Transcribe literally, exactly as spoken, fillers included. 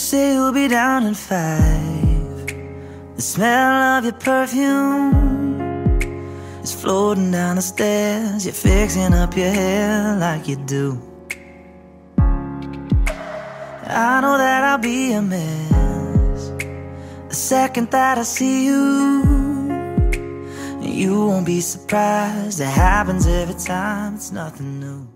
say you'll be down in five. The smell of your perfume is floating down the stairs. You're fixing up your hair like you do. I know that I'll be a mess the second that I see you. You won't be surprised, it happens every time, it's nothing new.